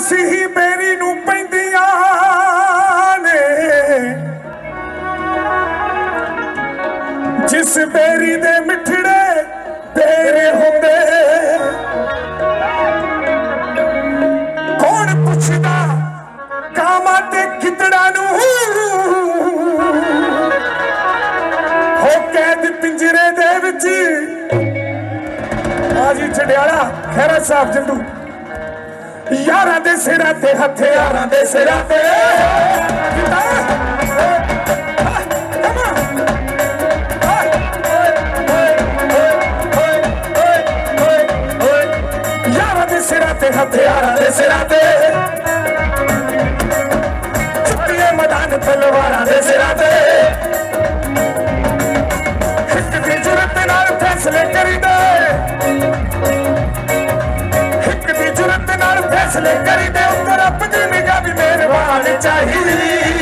मसीही बेरी नूं पैंदियां ने जिस बेरी दे मिठड़े तेरे होंदे कौन पुछदा कामा ते गिदड़ा नूं हो कैद पिंजरे दे विच आजी चढ़ियाला खैरा साहब जंडू यारां दे सिरां ते हथियारां दे सिरां ते यारां दे सिरां ते हथियारां दे सिरां ते चुक्किए मैदान तलवारां दे सिरां ते हिक दी जुरत नाल फैसले करीदे फैसले करी दे उधर अपनी निगाह भी मेहरबान चाहिए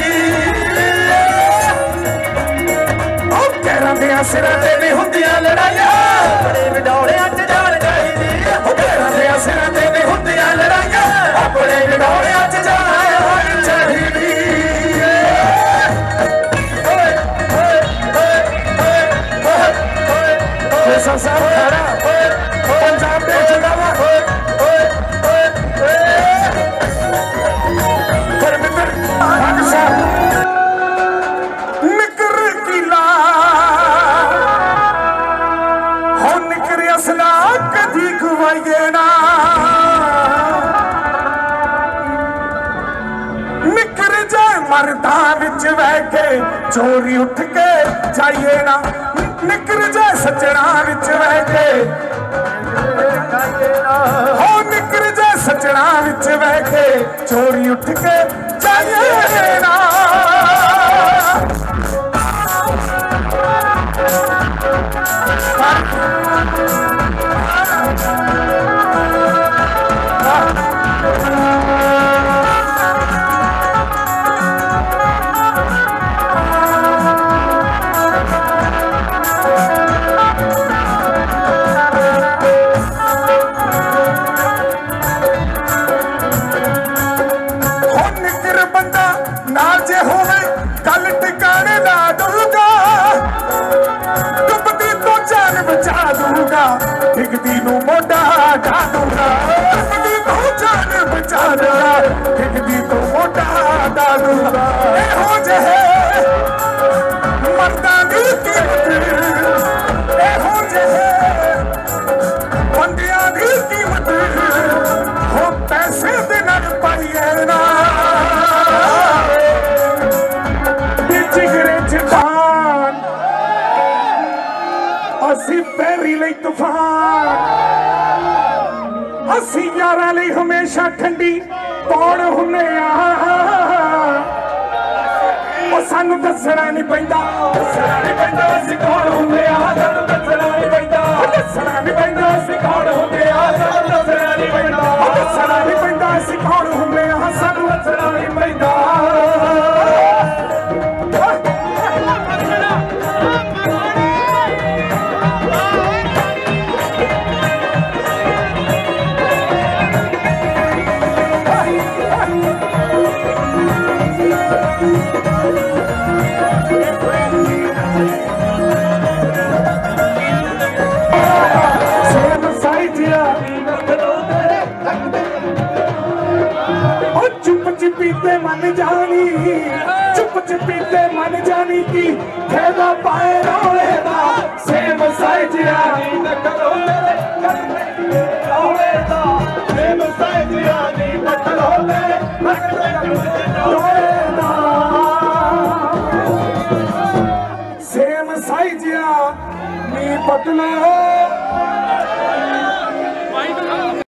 पैरों दियां सिरां ते नहीं हुंदियां लड़ाइयां अपने विडौलियां च जान चाहिदी पैरों दियां सिरां ते नहीं हुंदियां लड़ाइयां अपने विडौलियां च जान चाहिदी साहब खड़ा पंजाब दे जिंदाबाद निकर जाए मरदा विच बह के चोरी उठ के जाइए ना निकर जाए सजना विच बह के हो निकर जाए सजना विच बह के चोरी उठ के जाइए ना डिगदी नूं मोढा ढा दूंगा डिगदी तो जान बचा दूंगा डिगदी तो मोढा ढा दूंगा एहो जहे मर्दां दी कीमत एहो जहे बंदियां दी कीमत हो पैसे दे नाल पाईए ना जिगरे च खान असी पैरी लई तूफान असी यारां लई हमेशा ठंडी पौड़ हुन्ने सानू दसना नहीं पैंदा असी कौन हुंदे सानू दसना नहीं पैंदा दसना नहीं पैंदा असी कौन हुंदे सानू दसना नहीं पैंदा दसना नहीं पैंदा असी कौन हुंदे सानू दसना नहीं पैंदा पीते मन जानी चुप चुपीते मन जानी की खेदा पाए रोले दा सेम साइज यानी नकलोले रोले दा सेम साइज यानी नकलोले रोले दा सेम साइज यानी पतला